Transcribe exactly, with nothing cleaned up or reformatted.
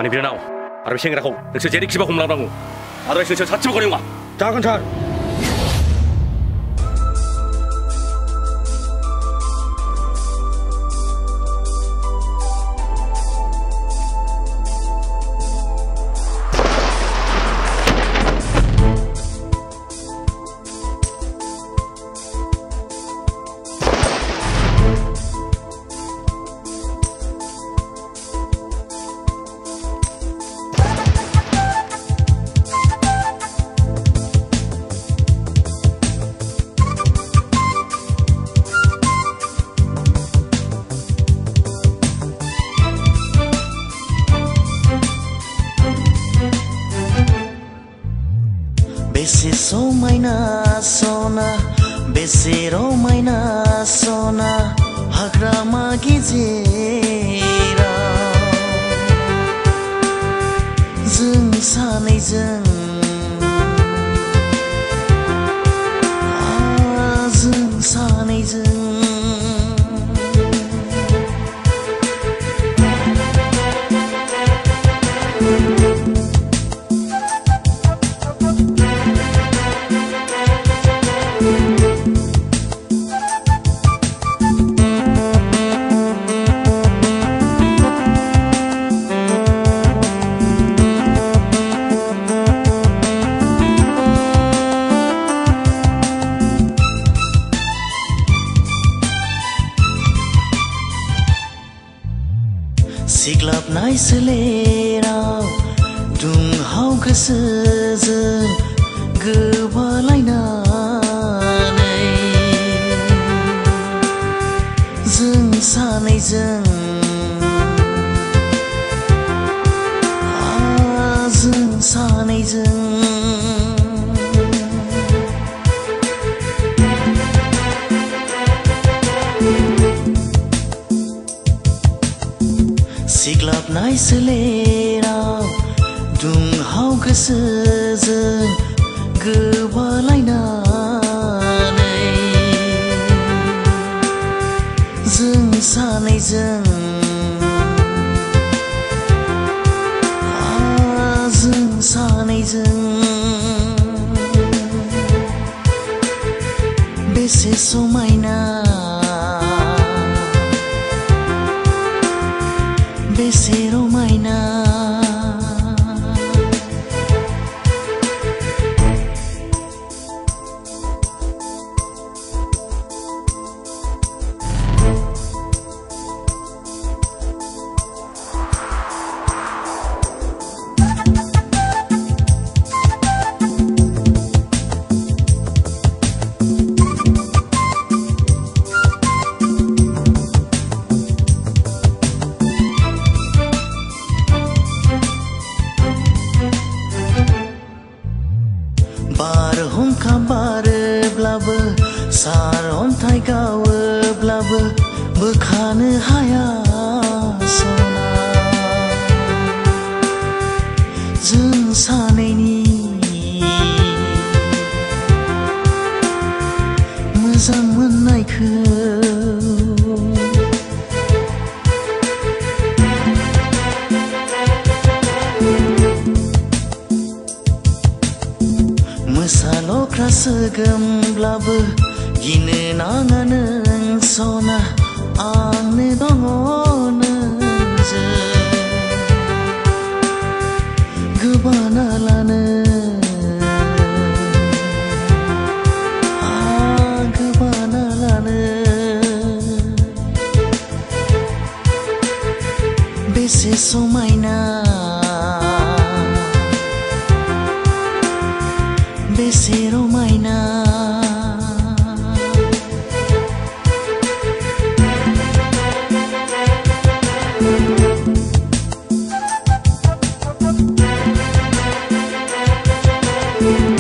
आंनि बिनानाव आरो बे सेंग्राखौ नोंसोर जेरैखिबा हमलांनांगौ आदारवाइस नोंसोर सासेबो गनाय नङा जागोन सार बेसे समायना सना बेसे रमायना सना हाग्रामा गेजेराव जों सानैजों जों सानैजों सिग्लाबनाय सोलेराव दुंहाव गोसोजों गोबालायनानै जों सानैजों जों सानैजों सिग्लाबनाय सोलेराव दुंहाव गोसोजों गोबालायनानै जों सानैजों जों सानैजों बेसे समायना बेसे रमायना बारहुंखा बारोब्लाबो सार अन्थाइ गावोब्लाबो बोखानो हाया सना जों सानैनि मोजां मोननायखौ मोसालख्रा सोगोमब्लाबो गिनो नाङा नों सना आंनो दङ नोंजों गोबाना लानो गोबाना लानो बेसे समायना बेसे रमायना Thank you.